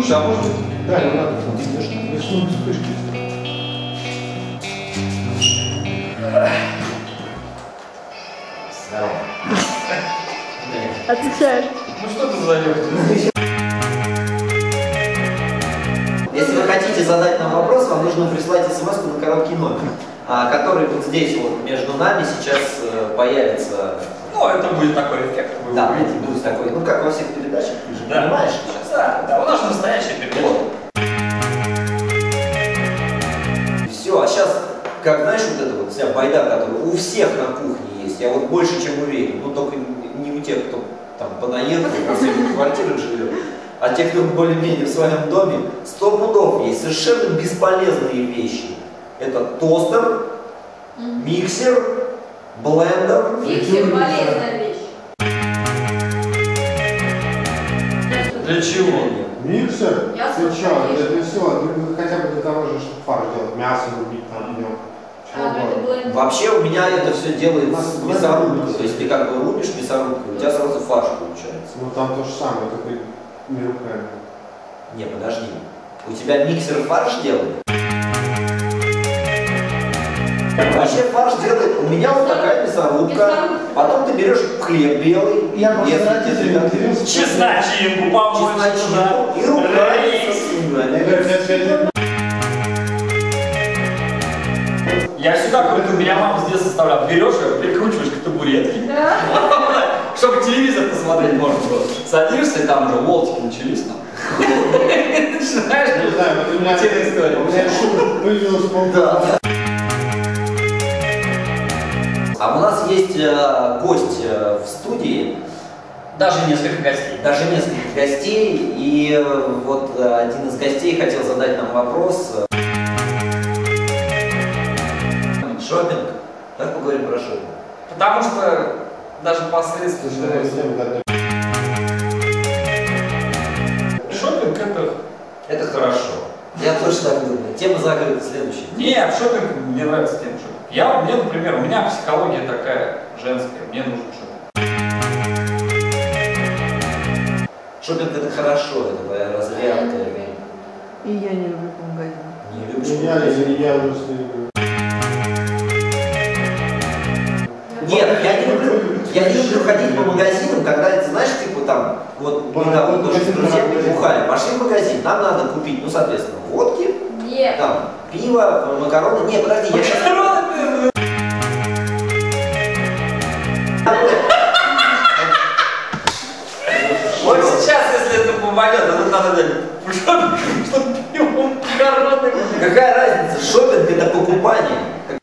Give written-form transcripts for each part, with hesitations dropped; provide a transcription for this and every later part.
Слушай, а может... Да, не надо там. Рисунок вспышки. Здорово. Отвечаешь. Ну что ты зовешь? Если вы хотите задать нам вопрос, вам нужно прислать смс на короткий номер, который вот здесь вот между нами сейчас появится. Ну, это будет такой эффект. Да, это будет такой, ну как во всех передачах, ты же понимаешь сейчас. Да, у нас же настоящая передача. Вот. Все, а сейчас, как знаешь, вот эта вот вся байда, которая у всех на кухне есть, я вот больше чем уверен, ну только не у тех, кто там понаехал, в последних квартирах живет, а те, кто более-менее в своем доме, 100 пудов есть совершенно бесполезные вещи. Это тостер, миксер, блендер. Миксер полезная вещь. Для чего? Миксер? Я Ты слушаю, что, конечно. это все, хотя бы для того же, чтобы фарш делать, мясо рубить там днем. Это блендер. Вообще у меня это все делает с мясорубкой. То есть ты как бы рубишь мясорубкой, у тебя сразу фарш получается. Ну там то же самое, только не руками. Не, подожди. У тебя миксер фарш делает? Вообще фарш делает. У меня вот такая мясорубка. Потом ты берешь хлеб белый, если тебе Чесночинку помочь. чесночинку и руками. Я всегда говорю, меня мама с детства заставляла. Берешь ее, прикручиваешь к табуретке. Да. Чтобы телевизор посмотреть можно просто. Садишься, и там уже волтики начались там. Начинаешь, Не знаю, вот у меня история. У меня шуба появилась полгода. А у нас есть гость в студии. Даже несколько гостей. Даже несколько гостей. И вот один из гостей хотел задать нам вопрос. Шопинг? Как поговорим про шопинг? Потому что даже посредственно шопинг это хорошо. Я тоже так думаю. Тема закрыта. Следующая. Нет, шопинг мне нравится тема шопинг. Мне, например, у меня психология такая женская, мне нужен шопинг. Шопинг это хорошо, это твоя разрядка. И я не люблю по магазину. Не любишь Я уже не люблю. Нет, я не люблю ходить по магазинам, когда, ты знаешь, типа там, вот недавно тоже с друзьями бухали, пошли в магазин, нам надо купить, ну, соответственно, водки, Нет. там, пиво, макароны. Нет, подожди, я сейчас... Вот сейчас, если это помогет, это надо делать. Чтобы пиво, макароны. Какая разница? Шопинг это покупание.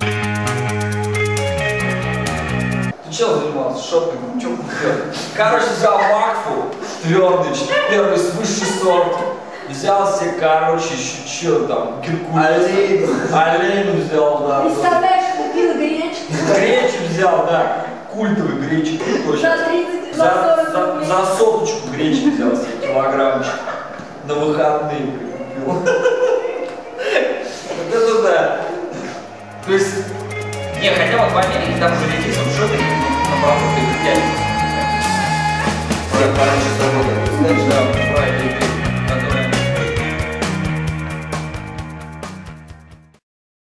Ты что занимался шопингом? Что купил? Короче, взял Макфу, твердый, первый с высший сорт. Взял себе, короче, еще что там, Геркулес. Оленю взял, да. Представляешь, купила гречку. Гречу взял, да. Культовый гречек. За 30, за 40 рублей. За соточку гречки взял себе килограммчик. На выходные прикупил. Вот это да. То есть, не, хотя вот в Америке там уже редисом шопинг на продукты идеально. Все, пару часов.